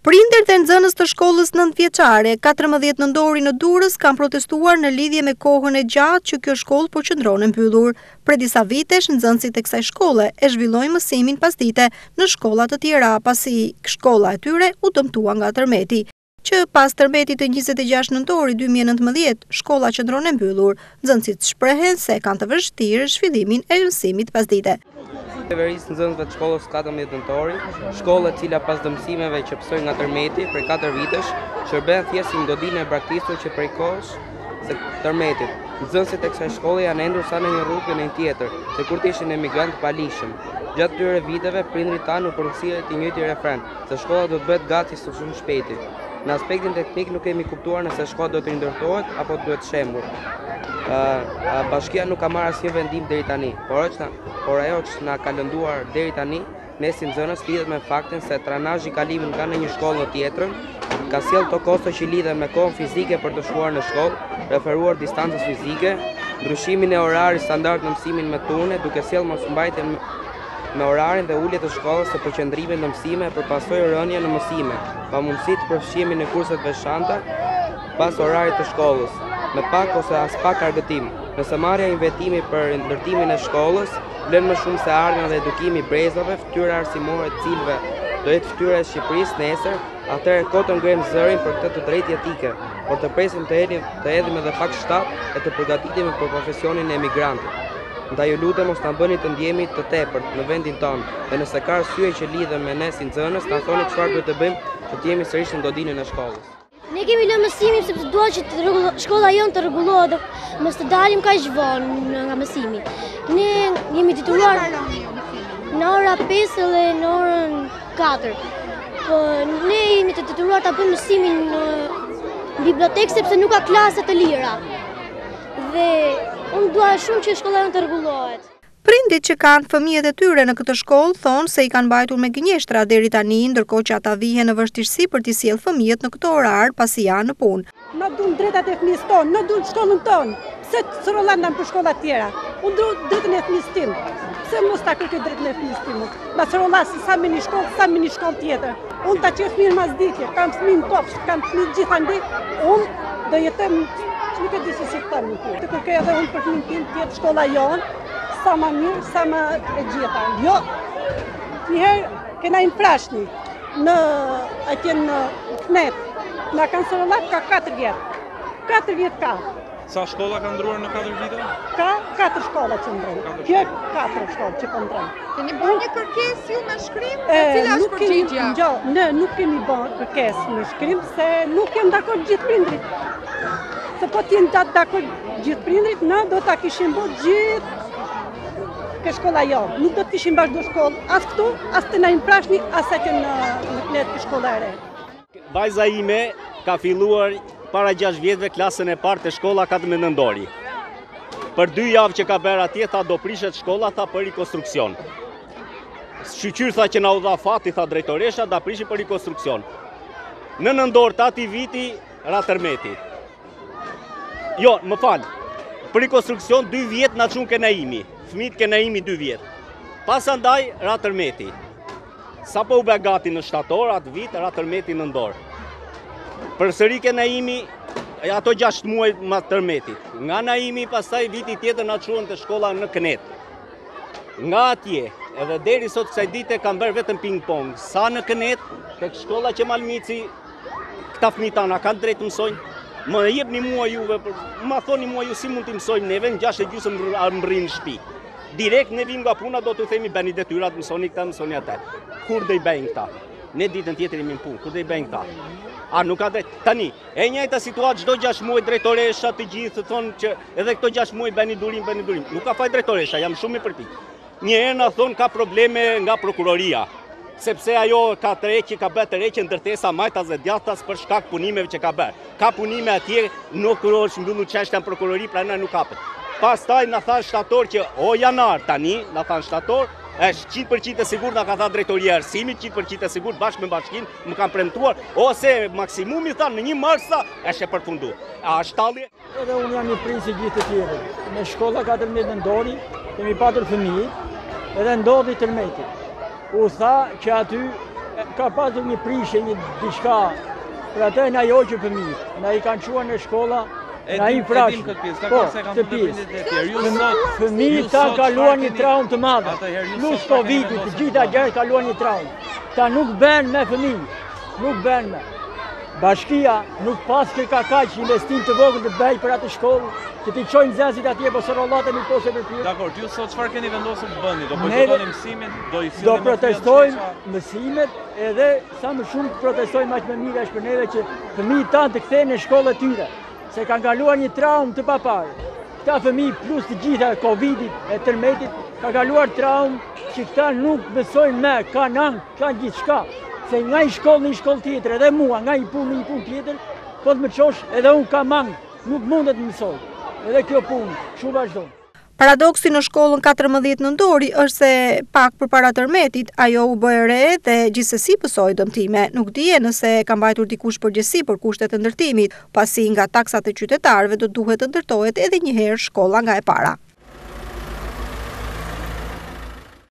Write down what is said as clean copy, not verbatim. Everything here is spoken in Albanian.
Prindërit e nxënës të shkollës 9 vjeçare 14 nëntori në Durrës kanë protestuar në lidhje me kohën e gjatë që kjo shkollë po qëndron e mbyllur. Prej disa vitesh nxënësit e kësaj shkolle e zhvillojnë mësimin pasdite në shkolla të tjera pasi shkolla e tyre u dëmtua nga tërmeti. Që pas tërmetit të 26 nëntori 2019, shkolla qëndron e mbyllur, nxënësit shprehen se kanë të vështirë zhvillimin e mësimit pasdite. Qeverisë nxënësve të shkollës 14 nëntori, shkolla e cila pas dëmsimeve që pësoi nga tërmeti prej 4 vitesh, shërben thjesht si ngodinë e braktisur që prej kohës së tërmetit. Nxënësit e kësaj shkolle janë endur sa në një rrugë në një tjetër, se kur të ishin emigrant palishëm. Gjatë këtyre viteve, prindrit tanë u përkthyen i njëjti refren, se shkolla do të bëhet gati së shumë shpejti. Në aspektin teknik nuk kemi kuptuar nëse shkolla do të rindërtohet apo duhet shembur. Bashkia nuk ka marrë asnjë vendim deri tani, por ajo që na ka lënduar deri tani, ne si nxënës lidhet me faktin se tranazhi i kalimit nga në një shkollë në tjetrën ka sjellë to kosto që lidhen me kohën fizike për të shkuar në shkollë, referuar distancës fizike, ndryshimin e orarit standard në mësimin me turne, duke sjellë mosmbajtje me orarin dhe ulje të shkollës të përqendrimit në mësime për pasojë rënje në mësime, pa mundësi të përfshihemi në kurset veçanta pas orarit të shkollës, me pak ose as pak argëtim. Nëse marrja e vetimi për ndërtimin e shkollës vlen më shumë se ardhmja dhe edukimi i brezave, fytyra arsimore të cilëve do jetë fytyra e Shqipërisë nesër, atëherë kot të ngrem zërin për këtë të drejtë etike, por të presim të hedhim edhe pak shtat e të përgatitemi për profesionin e emigrantit. Ndaj ju lutem mos na bëni të ndjehemi të tepërt në vendin tonë, dhe nëse ka arsye që lidhen me ne si nxënës, na thoni çfarë duhet të bëjmë që të jemi sërish në godinën e shkollës. Ne kemi lënë mësimin sepse duam që shkolla jonë të rregullohet, mos të dalim kaq vonë nga mësimi. Ne jemi detyruar në ora 5 dhe në orën 4. Po ne jemi të detyruar ta bëjmë mësimin në bibliotekë sepse nuk ka klase të lira. Dhe unë dua shumë që shkolla jonë të rregullohet. Prindit që kanë fëmijët e tyre në këtë shkollë thonë se i kanë mbajtur me gënjeshtra deri tani, ndërkohë që ata vihen në vështirësi për t'i sjellë fëmijët në këtë orar pasi janë në punë. Na duan drejtat e fëmijës tonë, na duan shkollën tonë. Pse të rollandan për shkolla të tjera? Unë dua drejtën e fëmijës tim. Pse mos ta kërkoj drejtën e fëmijës tim? Ma rollas sa me një shkollë, sa me një shkollë tjetër. Unë ta çoj fëmijën masditje, kam fëmijë kopsh, kam fëmijë gjithandej. Unë do jetoj nuk e di se si të të kërkoj edhe unë për fëmijën tim tjetë shkolla jonë, sa më mirë, sa më e gjitha. Jo, njëherë kena infrashni në atje në Knet, na kanë sërëllat ka 4 vjetë. 4 vjetë ka. Sa shkolla ka ndruar në 4 vite? Ka 4 shkolla që ndrojnë. Kjo 4 shkolla që po ndrojnë. Keni bërë një kërkesë ju me shkrim? Cila është përgjigja? Ne nuk kemi bërë kërkesë me shkrim, se nuk jem dakord gjithë prindrit. Se po t'jen dakord gjithë prindrit, ne do ta kishim bërë gjithë ke shkolla jo. Nuk do të kishim bashkë do shkollë, as këtu, as të na infrashni, as atje në Knet ke shkolla e re. Vajza ime ka filluar para 6 vjetëve klasën e parë të shkolla 14 nëntori. Për 2 javë që ka bërë atje, tha do prishet shkolla, tha për rikonstruksion. Shqyqyr tha që na u dha fati, tha drejtoresha, da prishi për rikonstruksion. Në nëndor të ati viti, ra tërmeti. Jo, më falë, për rikonstruksion 2 vjetë në qunë Kenaimi. Fëmit Kenaimi 2 vjetë. Pas andaj, ra tërmeti. Sa po u be gati në shtator, atë vit, ra tërmeti në ndorë. Për sëri Kenaimi, ato 6 muaj ma tërmetit. Nga Naimi, pastaj viti tjetër na çuan të shkolla në Knet. Nga atje, edhe deri sot kësaj dite kam bërë vetëm ping-pong. Sa në Knet, tek shkolla që Malmici, këta fëmijë tana kanë drejt të mësojnë. Më jepni mua juve, ma thoni mua ju si mund të mësojnë neve, në 6:30 më rrinë në shtëpi. Direkt ne vim nga puna, do të themi bëni detyrat, mësoni këta, mësoni atë. Kur do i bëjnë këta? Ne ditën tjetër jemi në punë, kur do i bëjnë këta? A nuk ka drejt. Tani, e njëjta situatë çdo 6 muaj drejtoresha të gjithë thonë që edhe këto 6 muaj bëni durim, bëni durim. Nuk ka faj drejtoresha, jam shumë i përpiq. Një herë na thonë ka probleme nga prokuroria, sepse ajo ka tërheqje, ka bërë tërheqje ndërtesa majtas dhe djathtas për shkak punimeve që ka bërë. Ka punime atje, nuk është mbyllur çështja në prokurori, pra na nuk hapet. Pastaj na thanë shtator që o janar tani, na thanë shtator, është 100% e sigurt, nga ka tha drejtoria e arsimit, 100% e sigurt bashkë me bashkinë, më kanë premtuar, ose maksimumi thanë në 1 mars tha, është e përfunduar. A është talli? Edhe unë jam i prisi gjithë të tjerë. Me shkolla 14 nëntori, kemi patur fëmijë, edhe ndodhi tërmeti. U tha që aty ka pasur një prishje, një diçka, për atë na joqë fëmijët, na i kanë quar në shkolla, na i frashë. Po, këtë pjesë. Fëmijët ta kaluar një traumë të madhe, plus Covid-it, të gjitha gjërat kaluar një traumë. Ta nuk bën me fëmijë, nuk bën me. Bashkia nuk pas që ka kaq investim të vogël të bëj për atë shkollë, që t'i çojnë nxënësit atje ose rollatën i posë për ty. Dakor, ju sot çfarë keni vendosur të bëni? Do bojkotoni mësimin, do i sillni do protestojmë mësimet, edhe sa më shumë protestojmë aq më mirë është për neve që fëmijët tanë të kthehen në shkollën e tyre, se kanë kaluar një traumë të paparë. Këta fëmijë plus të gjitha Covidit e tërmetit ka kaluar traumë që këta nuk besojnë me, kanë ankth, kanë gjithçka. Se nga i shkollë në i shkollë tjetër, edhe mua, nga i punë në i punë tjetër, po të më qosh edhe unë ka mangë, nuk mundet të mësoj. Edhe kjo punë, shumë vazhdo. Paradoksi në shkollën 14 nëntori është se pak përpara tërmetit, ajo u bë re dhe gjithsesi pësoi dëmtime. Nuk dije nëse ka mbajtur dikush përgjegjësi për kushtet e ndërtimit, pasi nga taksat e qytetarëve do duhet të ndërtohet edhe një herë shkolla nga e para.